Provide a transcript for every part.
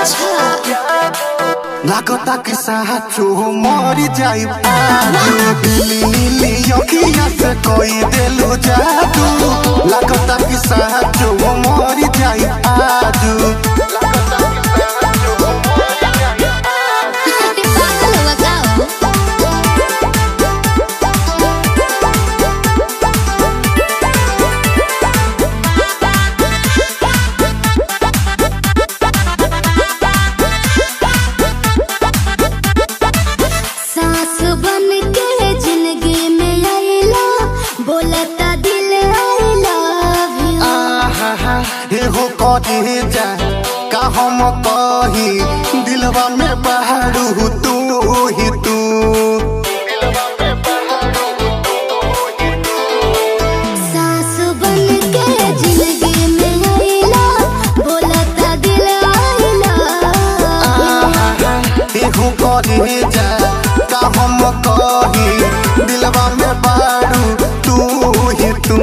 लागता कि साचो मरी जाई नीली नीली अखिया से कोई देलू जादू लागता कि साचो मरी जाई आजू जा का हम कही दिलवा में बहारू तू ही तू सास बन के जिंदगी में आइला बोलता दिल आइला एहो करे जा का हम कही दिलवा में बहारू तू ही तू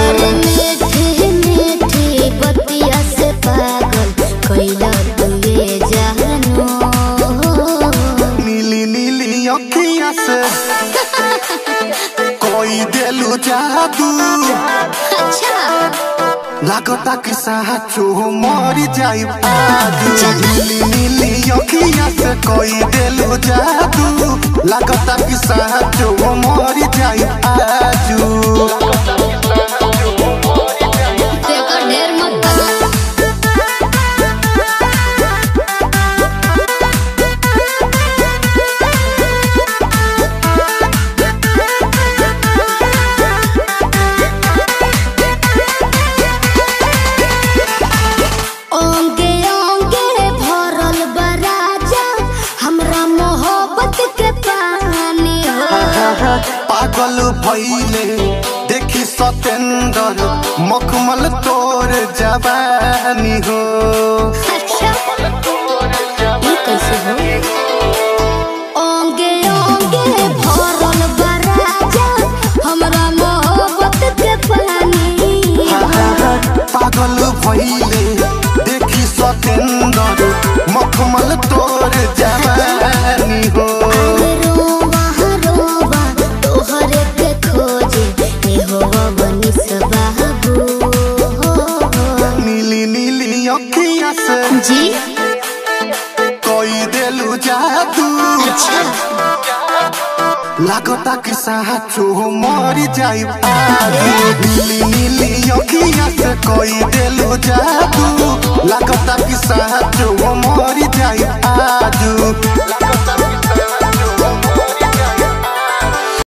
कोई देलू जादू लागता कि साचो मरी जाई आजू नीली नीली अखिया से कोई देलू जादू लागता कि साचो मरी जाई आजू पागल भइले देखी सतेंद्र मखमल तोर जवानी हो ये कैसे हो ओंगे ओंगे भरल बराजा हमरा मोहब्बत के पानी पागल भइले देखी सतेंद्र मखमल तोर जवानी हो जी कोई देलू जादू लागता कि साचो मरी जाई नीली नीली अखिया से कोई देलू जादू लागता कि साचो